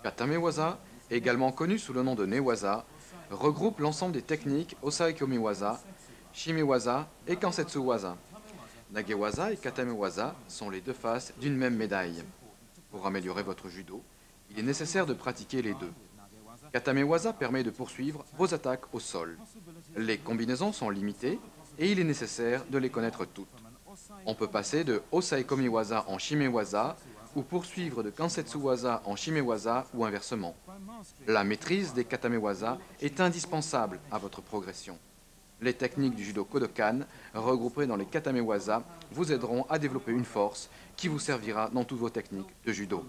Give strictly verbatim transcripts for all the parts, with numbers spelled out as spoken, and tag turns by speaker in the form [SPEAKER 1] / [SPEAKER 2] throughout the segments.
[SPEAKER 1] Katamewaza, également connu sous le nom de Newaza, regroupe l'ensemble des techniques Osaekomiwaza, Shimiwaza et Kansetsuwaza. Nagewaza et Katamewaza sont les deux faces d'une même médaille. Pour améliorer votre judo, il est nécessaire de pratiquer les deux. Katamewaza permet de poursuivre vos attaques au sol. Les combinaisons sont limitées et il est nécessaire de les connaître toutes. On peut passer de Osaekomiwaza en Shimewaza ou poursuivre de Kansetsuwaza en Shimewaza ou inversement. La maîtrise des Katamewaza est indispensable à votre progression. Les techniques du judo Kodokan, regroupées dans les Katamewaza, vous aideront à développer une force qui vous servira dans toutes vos techniques de judo.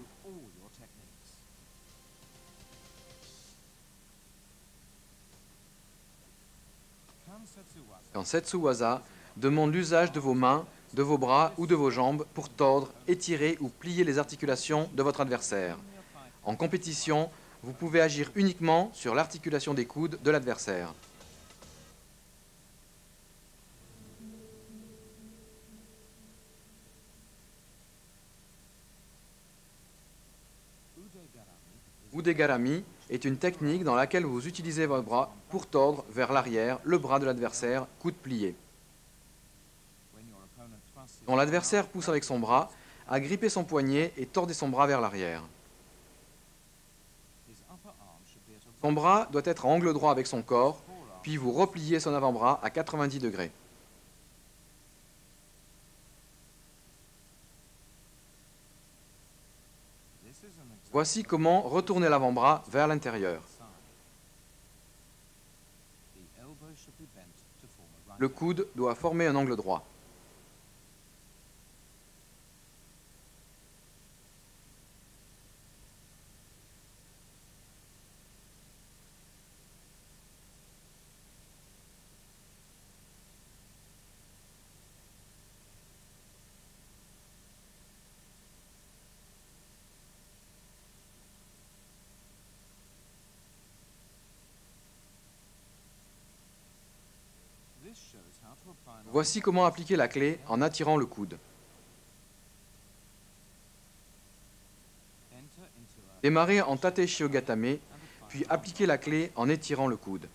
[SPEAKER 1] Kansetsuwaza demande l'usage de vos mains, de vos bras ou de vos jambes pour tordre, étirer ou plier les articulations de votre adversaire. En compétition, vous pouvez agir uniquement sur l'articulation des coudes de l'adversaire. Udegarami est une technique dans laquelle vous utilisez votre bras pour tordre vers l'arrière le bras de l'adversaire, coude plié. Quand l'adversaire pousse avec son bras, agrippez son poignet et tordez son bras vers l'arrière. Son bras doit être à angle droit avec son corps, puis vous repliez son avant-bras à quatre-vingt-dix degrés. Voici comment retourner l'avant-bras vers l'intérieur. Le coude doit former un angle droit. Voici comment appliquer la clé en attirant le coude. Démarrez en Tate Shiogatame, puis appliquez la clé en étirant le coude.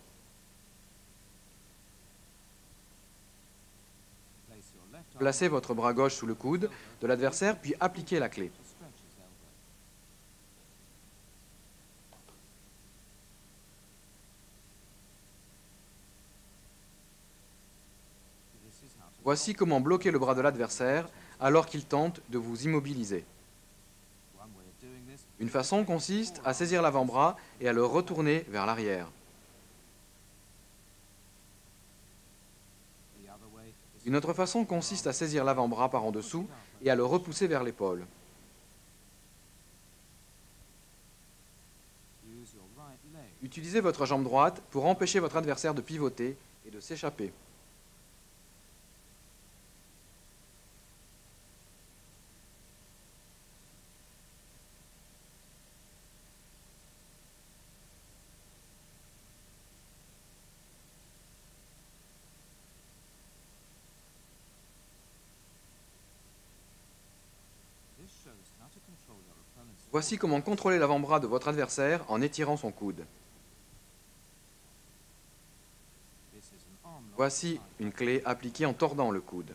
[SPEAKER 1] Placez votre bras gauche sous le coude de l'adversaire, puis appliquez la clé. Voici comment bloquer le bras de l'adversaire alors qu'il tente de vous immobiliser. Une façon consiste à saisir l'avant-bras et à le retourner vers l'arrière. Une autre façon consiste à saisir l'avant-bras par en dessous et à le repousser vers l'épaule. Utilisez votre jambe droite pour empêcher votre adversaire de pivoter et de s'échapper. Voici comment contrôler l'avant-bras de votre adversaire en étirant son coude. Voici une clé appliquée en tordant le coude.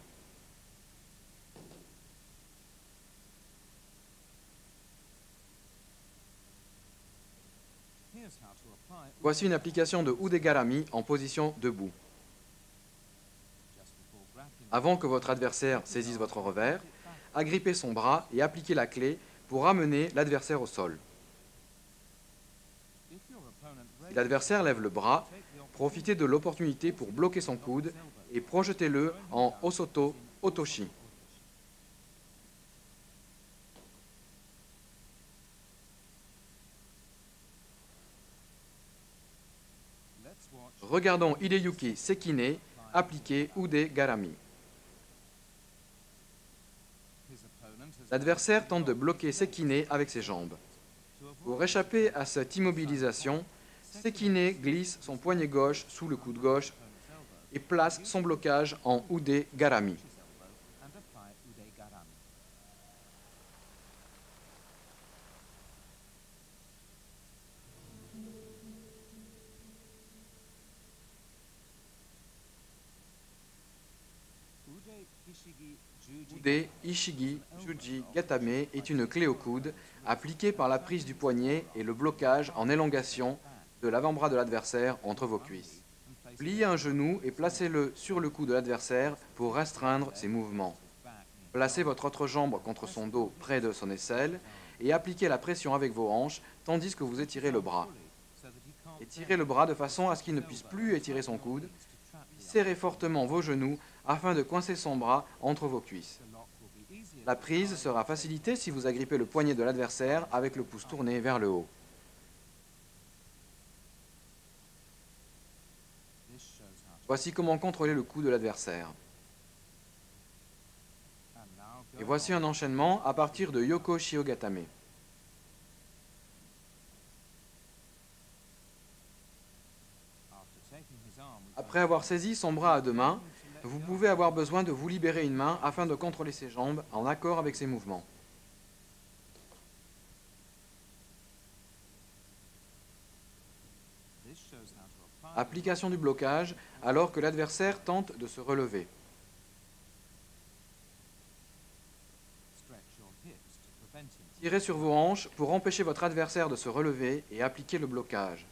[SPEAKER 1] Voici une application de Udegarami en position debout. Avant que votre adversaire saisisse votre revers, agrippez son bras et appliquez la clé pour ramener l'adversaire au sol. Si l'adversaire lève le bras, profitez de l'opportunité pour bloquer son coude et projetez-le en Osoto Otoshi. Regardons Hideyuki Sekine appliquer Udegarami. L'adversaire tente de bloquer Sekine avec ses jambes. Pour échapper à cette immobilisation, Sekine glisse son poignet gauche sous le coude gauche et place son blocage en Udegarami. Ude, Ishigi, Juji, Gatame est une clé au coude appliquée par la prise du poignet et le blocage en élongation de l'avant-bras de l'adversaire entre vos cuisses. Pliez un genou et placez-le sur le cou de l'adversaire pour restreindre ses mouvements. Placez votre autre jambe contre son dos près de son aisselle et appliquez la pression avec vos hanches tandis que vous étirez le bras. Étirez le bras de façon à ce qu'il ne puisse plus étirer son coude. Serrez fortement vos genoux afin de coincer son bras entre vos cuisses. La prise sera facilitée si vous agrippez le poignet de l'adversaire avec le pouce tourné vers le haut. Voici comment contrôler le cou de l'adversaire. Et voici un enchaînement à partir de Yoko Shiogatame. Après avoir saisi son bras à deux mains, vous pouvez avoir besoin de vous libérer une main afin de contrôler ses jambes en accord avec ses mouvements. Application du blocage alors que l'adversaire tente de se relever. Tirez sur vos hanches pour empêcher votre adversaire de se relever et appliquer le blocage.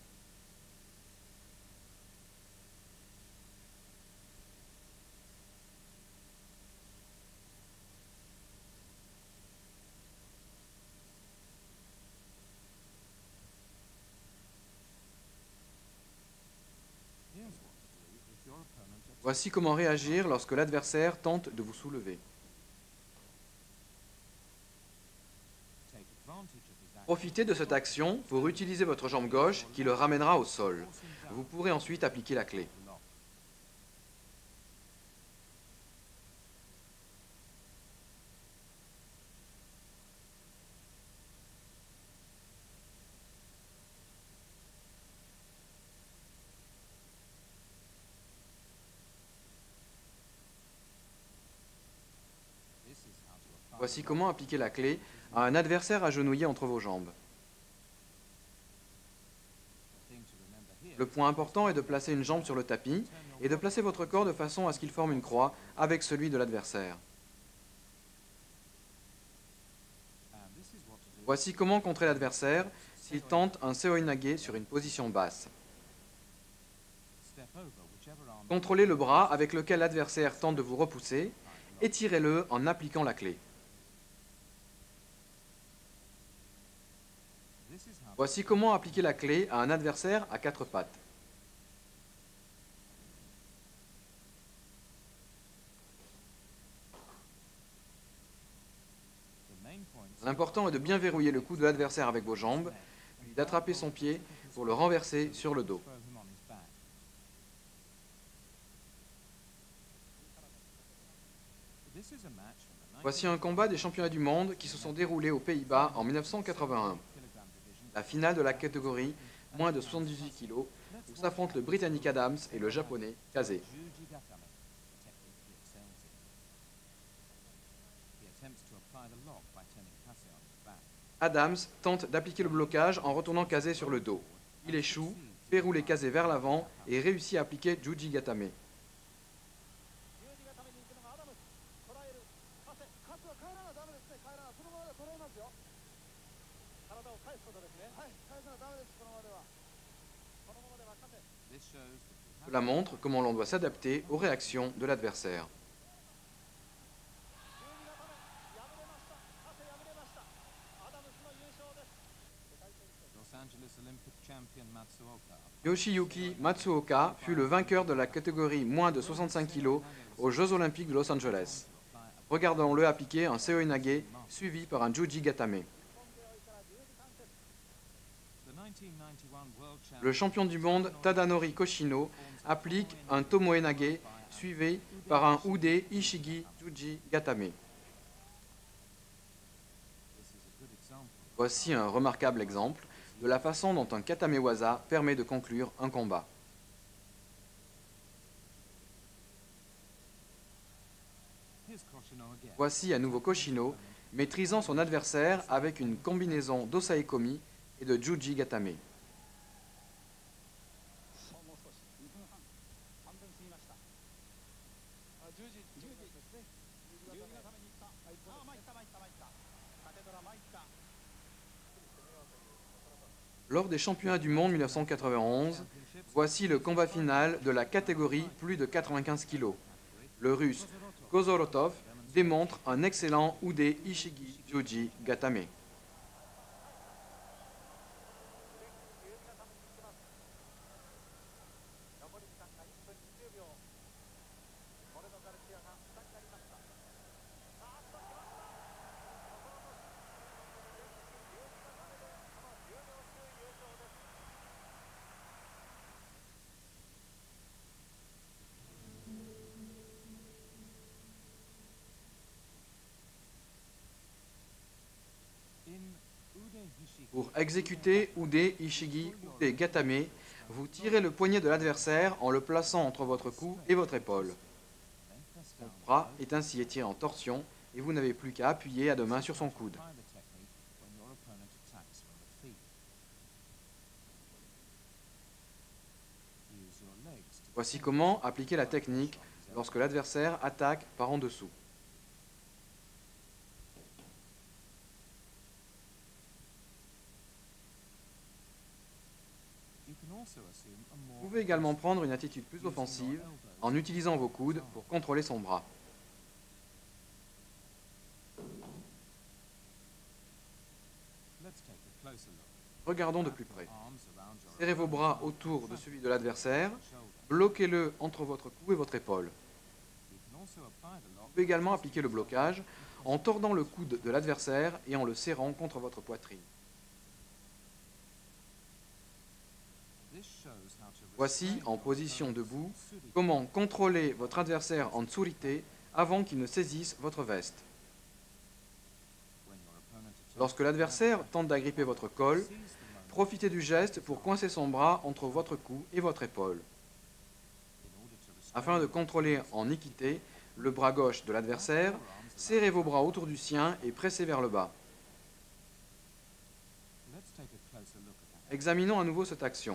[SPEAKER 1] Voici comment réagir lorsque l'adversaire tente de vous soulever. Profitez de cette action pour utiliser votre jambe gauche qui le ramènera au sol. Vous pourrez ensuite appliquer la clé. Voici comment appliquer la clé à un adversaire agenouillé entre vos jambes. Le point important est de placer une jambe sur le tapis et de placer votre corps de façon à ce qu'il forme une croix avec celui de l'adversaire. Voici comment contrer l'adversaire s'il tente un seoinage sur une position basse. Contrôlez le bras avec lequel l'adversaire tente de vous repousser et tirez-le en appliquant la clé. Voici comment appliquer la clé à un adversaire à quatre pattes. L'important est de bien verrouiller le cou de l'adversaire avec vos jambes, puis d'attraper son pied pour le renverser sur le dos. Voici un combat des championnats du monde qui se sont déroulés aux Pays-Bas en mille neuf cent quatre-vingt-un. La finale de la catégorie moins de soixante-dix-huit kilos, où s'affrontent le Britannique Adams et le Japonais Kase. Adams tente d'appliquer le blocage en retournant Kase sur le dos. Il échoue, fait rouler Kase vers l'avant et réussit à appliquer Juji Gatame. Cela montre comment l'on doit s'adapter aux réactions de l'adversaire. Yoshiyuki Matsuoka fut le vainqueur de la catégorie moins de soixante-cinq kilos aux Jeux Olympiques de Los Angeles. Regardons-le appliquer un seoinage suivi par un Juji Gatame. Le champion du monde Tadanori Koshino applique un tomoenage suivi par un Ude Ishigi Juji Gatame. Voici un remarquable exemple de la façon dont un katamewaza permet de conclure un combat. Voici à nouveau Koshino maîtrisant son adversaire avec une combinaison d'osaekomi et de Juji Gatame. Lors des championnats du monde mille neuf cent quatre-vingt-onze, voici le combat final de la catégorie plus de quatre-vingt-quinze kilos. Le Russe Kozorotov démontre un excellent Ude Ishigi Juji Gatame. Pour exécuter Ude Ishigi Ude Gatame, vous tirez le poignet de l'adversaire en le plaçant entre votre cou et votre épaule. Son bras est ainsi étiré en torsion et vous n'avez plus qu'à appuyer à deux mains sur son coude. Voici comment appliquer la technique lorsque l'adversaire attaque par en dessous. Vous pouvez également prendre une attitude plus offensive en utilisant vos coudes pour contrôler son bras. Regardons de plus près. Serrez vos bras autour de celui de l'adversaire, bloquez-le entre votre cou et votre épaule. Vous pouvez également appliquer le blocage en tordant le coude de l'adversaire et en le serrant contre votre poitrine. Voici, en position debout, comment contrôler votre adversaire en tsurite avant qu'il ne saisisse votre veste. Lorsque l'adversaire tente d'agripper votre col, profitez du geste pour coincer son bras entre votre cou et votre épaule. Afin de contrôler en équité le bras gauche de l'adversaire, serrez vos bras autour du sien et pressez vers le bas. Examinons à nouveau cette action.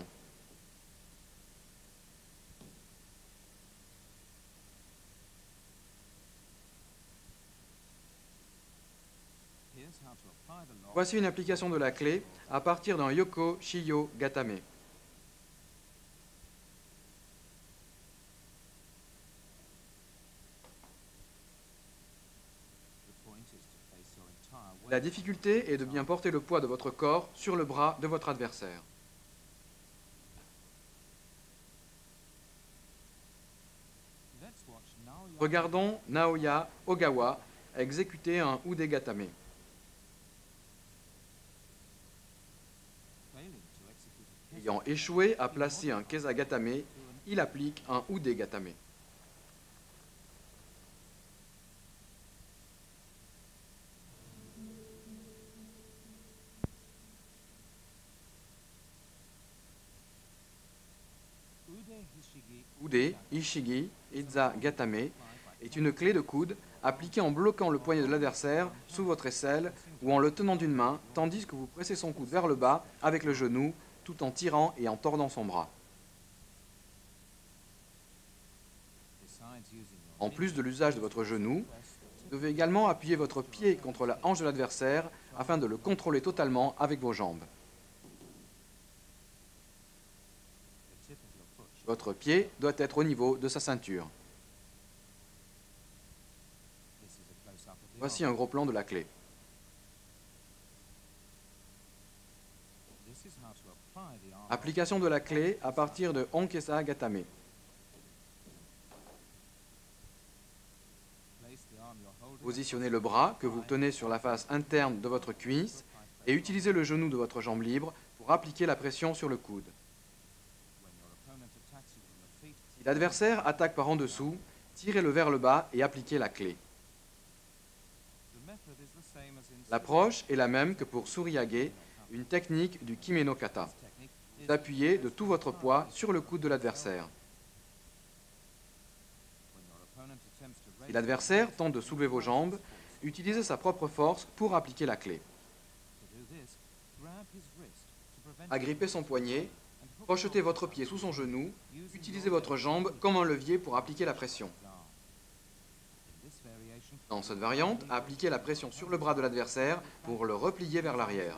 [SPEAKER 1] Voici une application de la clé à partir d'un Yoko Shiyo Gatame. La difficulté est de bien porter le poids de votre corps sur le bras de votre adversaire. Regardons Naoya Ogawa exécuter un Ude Gatame. Ayant échoué à placer un Kesa Gatame, il applique un Ude Gatame. Ude, Ishigi, Iza Gatame est une clé de coude appliquée en bloquant le poignet de l'adversaire sous votre aisselle ou en le tenant d'une main, tandis que vous pressez son coude vers le bas avec le genou, tout en tirant et en tordant son bras. En plus de l'usage de votre genou, vous devez également appuyer votre pied contre la hanche de l'adversaire afin de le contrôler totalement avec vos jambes. Votre pied doit être au niveau de sa ceinture. Voici un gros plan de la clé. Application de la clé à partir de Onkesa Gatame. Positionnez le bras que vous tenez sur la face interne de votre cuisse et utilisez le genou de votre jambe libre pour appliquer la pression sur le coude. Si l'adversaire attaque par en dessous, tirez-le vers le bas et appliquez la clé. L'approche est la même que pour Suriyage, une technique du Kime no Kata. Vous appuyez de tout votre poids sur le coude de l'adversaire. Si l'adversaire tente de soulever vos jambes, utilisez sa propre force pour appliquer la clé. Agrippez son poignet, prochetez votre pied sous son genou, utilisez votre jambe comme un levier pour appliquer la pression. Dans cette variante, appliquez la pression sur le bras de l'adversaire pour le replier vers l'arrière.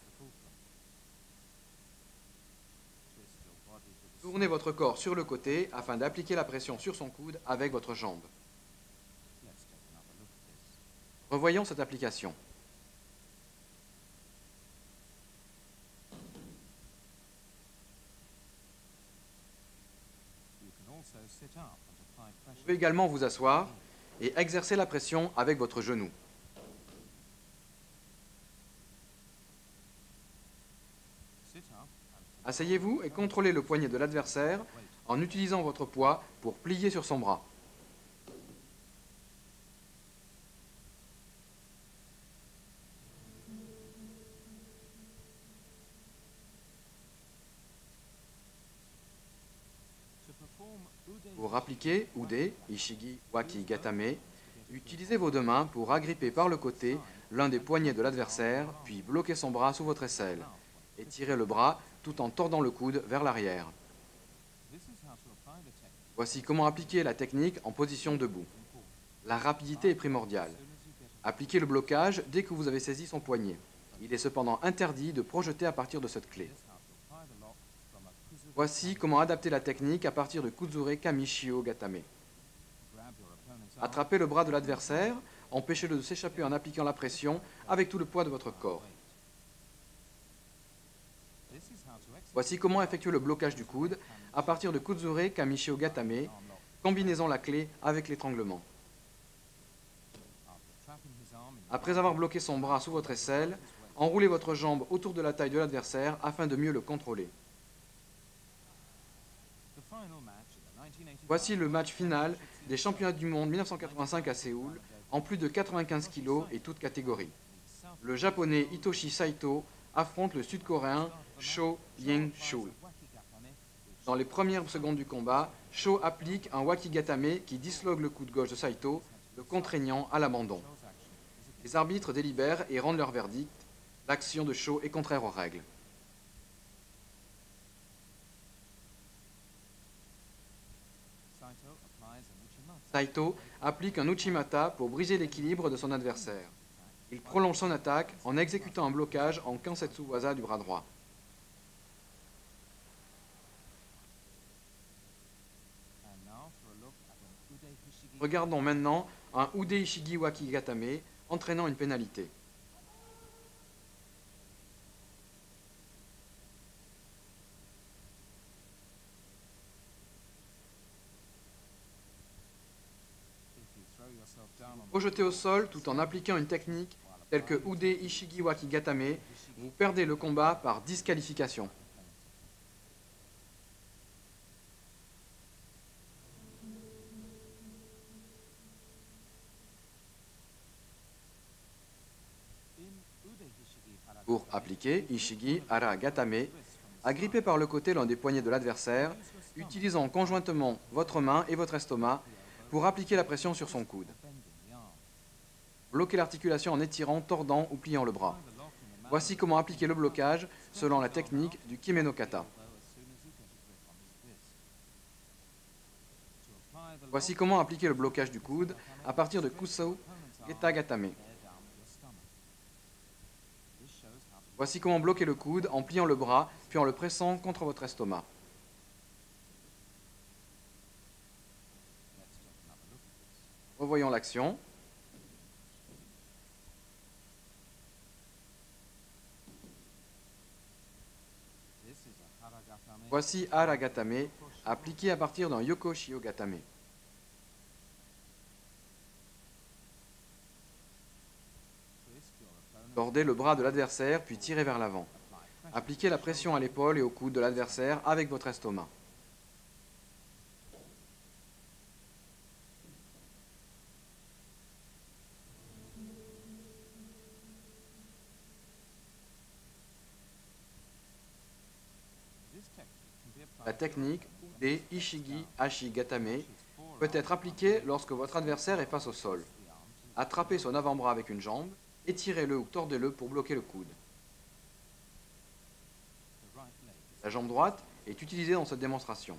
[SPEAKER 1] Tournez votre corps sur le côté afin d'appliquer la pression sur son coude avec votre jambe. Revoyons cette application. Vous pouvez également vous asseoir et exercer la pression avec votre genou. Asseyez-vous et contrôlez le poignet de l'adversaire en utilisant votre poids pour plier sur son bras. Pour appliquer Ude, Ishigi, Waki, Gatame, utilisez vos deux mains pour agripper par le côté l'un des poignets de l'adversaire, puis bloquer son bras sous votre aisselle. Et tirez le bras tout en tordant le coude vers l'arrière. Voici comment appliquer la technique en position debout. La rapidité est primordiale. Appliquez le blocage dès que vous avez saisi son poignet. Il est cependant interdit de projeter à partir de cette clé. Voici comment adapter la technique à partir de Kuzure Kamishio Gatame. Attrapez le bras de l'adversaire, empêchez-le de s'échapper en appliquant la pression avec tout le poids de votre corps. Voici comment effectuer le blocage du coude à partir de Kuzure Kamishio Gatame, combinaison la clé avec l'étranglement. Après avoir bloqué son bras sous votre aisselle, enroulez votre jambe autour de la taille de l'adversaire afin de mieux le contrôler. Voici le match final des championnats du monde mille neuf cent quatre-vingt-cinq à Séoul, en plus de quatre-vingt-quinze kilos et toutes catégories. Le japonais Hitoshi Saito affronte le sud-coréen Cho Ying-chul. Dans les premières secondes du combat, Cho applique un wakigatame qui disloque le coude gauche de Saito, le contraignant à l'abandon. Les arbitres délibèrent et rendent leur verdict. L'action de Cho est contraire aux règles. Saito applique un Uchimata pour briser l'équilibre de son adversaire. Il prolonge son attaque en exécutant un blocage en Kansetsu Waza du bras droit. Regardons maintenant un Ude Ishigi Waki Gatame entraînant une pénalité. Projeté au sol tout en appliquant une technique telle que Ude Ishigi Waki Gatame, vous perdez le combat par disqualification. Pour appliquer Ishigi Hara Gatame, agrippez par le côté l'un des poignets de l'adversaire, utilisant conjointement votre main et votre estomac pour appliquer la pression sur son coude. Bloquez l'articulation en étirant, tordant ou pliant le bras. Voici comment appliquer le blocage selon la technique du Kime no Kata. Voici comment appliquer le blocage du coude à partir de Kusou Geta Gatame. Voici comment bloquer le coude en pliant le bras puis en le pressant contre votre estomac. Revoyons l'action. Voici Hara Gatame, appliqué à partir d'un Yoko Shio Gatame. Tordez le bras de l'adversaire, puis tirez vers l'avant. Appliquez la pression à l'épaule et au coude de l'adversaire avec votre estomac. La technique Ude Ishigi Hashi Gatame peut être appliquée lorsque votre adversaire est face au sol. Attrapez son avant-bras avec une jambe, étirez-le ou tordez-le pour bloquer le coude. La jambe droite est utilisée dans cette démonstration.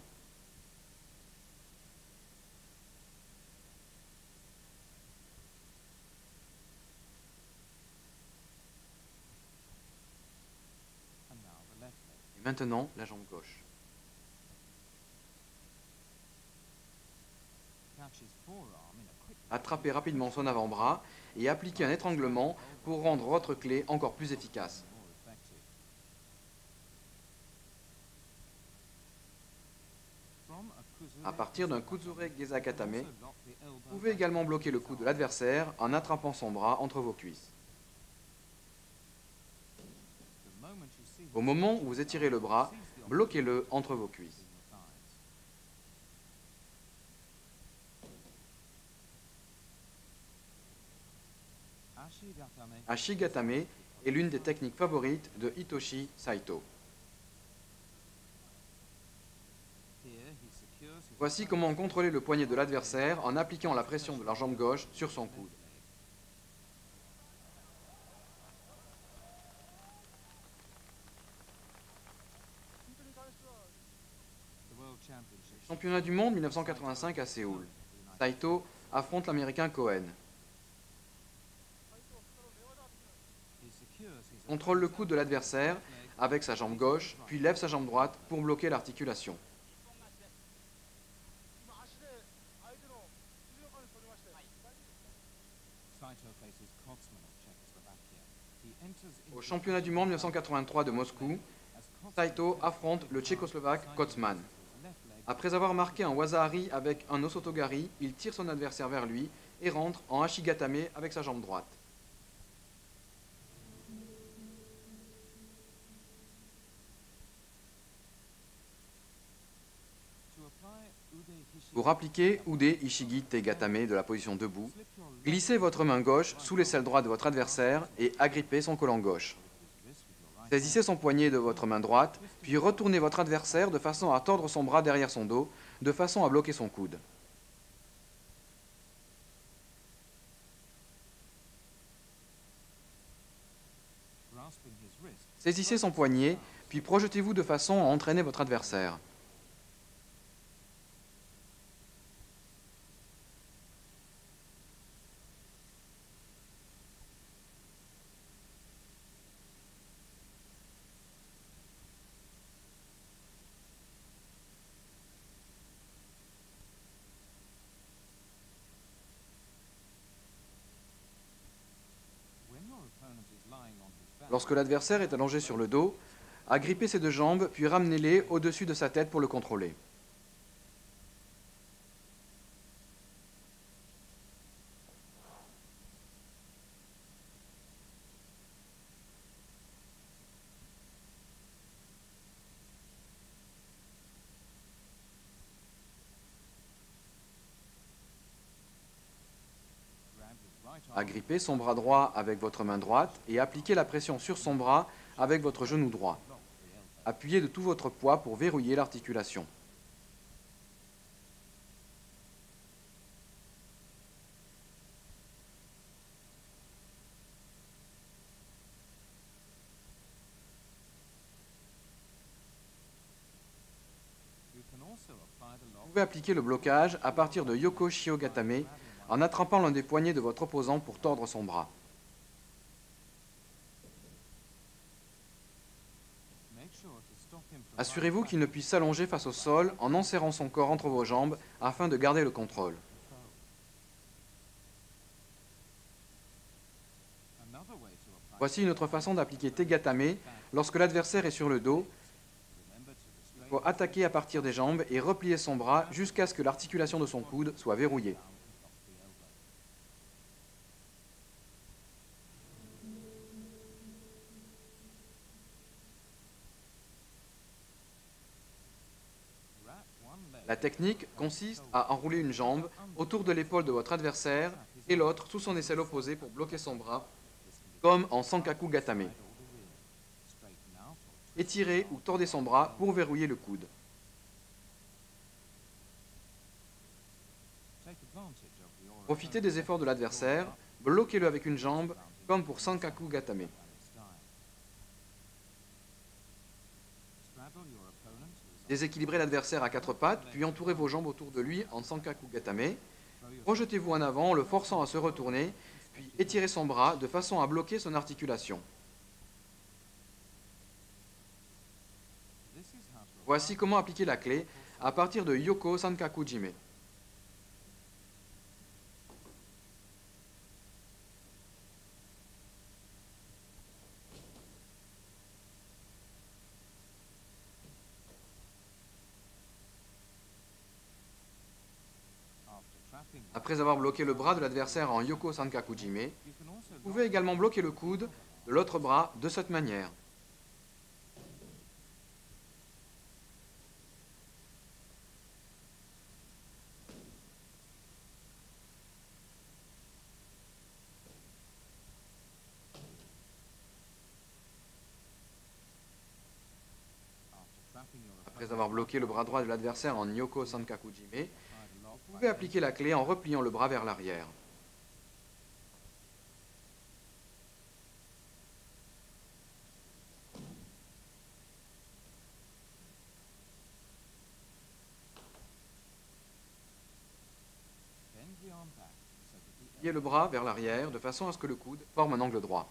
[SPEAKER 1] maintenant la jambe gauche. Attrapez rapidement son avant-bras et appliquez un étranglement pour rendre votre clé encore plus efficace. À partir d'un Kuzure Gezakatame, vous pouvez également bloquer le cou de l'adversaire en attrapant son bras entre vos cuisses. Au moment où vous étirez le bras, bloquez-le entre vos cuisses. Ashigatame est l'une des techniques favorites de Hitoshi Saito. Voici comment contrôler le poignet de l'adversaire en appliquant la pression de la jambe gauche sur son coude. Championnat du monde mille neuf cent quatre-vingt-cinq à Séoul. Saito affronte l'américain Cohen. Contrôle le coude de l'adversaire avec sa jambe gauche, puis lève sa jambe droite pour bloquer l'articulation. Au championnat du monde mille neuf cent quatre-vingt-trois de Moscou, Saito affronte le tchécoslovaque Kotzman. Après avoir marqué un waza-hari avec un osotogari, il tire son adversaire vers lui et rentre en ashigatame avec sa jambe droite. Pour appliquer Ude Ishigi Tegatame de la position debout, glissez votre main gauche sous l'aisselle droite de votre adversaire et agrippez son collant gauche. Saisissez son poignet de votre main droite, puis retournez votre adversaire de façon à tordre son bras derrière son dos, de façon à bloquer son coude. Saisissez son poignet, puis projetez-vous de façon à entraîner votre adversaire. Lorsque l'adversaire est allongé sur le dos, agrippez ses deux jambes, puis ramenez-les au-dessus de sa tête pour le contrôler. Agrippez son bras droit avec votre main droite et appliquez la pression sur son bras avec votre genou droit. Appuyez de tout votre poids pour verrouiller l'articulation. Vous pouvez appliquer le blocage à partir de Yoko Shiogatame en attrapant l'un des poignets de votre opposant pour tordre son bras. Assurez-vous qu'il ne puisse s'allonger face au sol en enserrant son corps entre vos jambes afin de garder le contrôle. Voici une autre façon d'appliquer Tegatame lorsque l'adversaire est sur le dos. Il faut attaquer à partir des jambes et replier son bras jusqu'à ce que l'articulation de son coude soit verrouillée. La technique consiste à enrouler une jambe autour de l'épaule de votre adversaire et l'autre sous son aisselle opposée pour bloquer son bras, comme en Sankaku Gatame. Étirez ou tordez son bras pour verrouiller le coude. Profitez des efforts de l'adversaire, bloquez-le avec une jambe, comme pour Sankaku Gatame. Déséquilibrez l'adversaire à quatre pattes, puis entourez vos jambes autour de lui en Sankaku Gatame. Projetez-vous en avant en le forçant à se retourner, puis étirez son bras de façon à bloquer son articulation. Voici comment appliquer la clé à partir de Yoko Sankaku Jime. Après avoir bloqué le bras de l'adversaire en Yoko Sankaku Jime, vous pouvez également bloquer le coude de l'autre bras de cette manière. Après avoir bloqué le bras droit de l'adversaire en Yoko Sankaku Jime, vous pouvez appliquer la clé en repliant le bras vers l'arrière. Pliez le bras vers l'arrière de façon à ce que le coude forme un angle droit.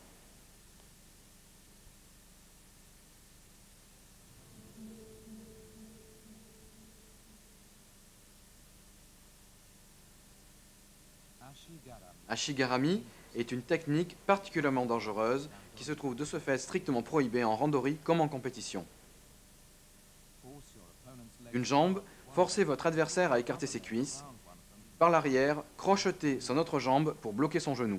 [SPEAKER 1] Ashigarami est une technique particulièrement dangereuse qui se trouve de ce fait strictement prohibée en randori comme en compétition. D'une jambe, forcez votre adversaire à écarter ses cuisses. Par l'arrière, crochetez son autre jambe pour bloquer son genou.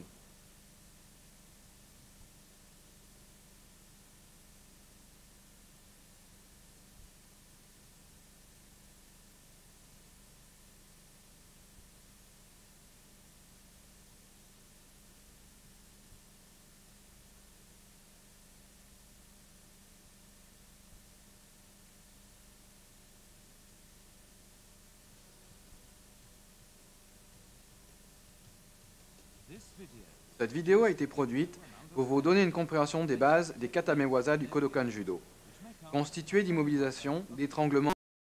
[SPEAKER 1] Cette vidéo a été produite pour vous donner une compréhension des bases des katamewaza du Kodokan Judo, constituées d'immobilisation, d'étranglement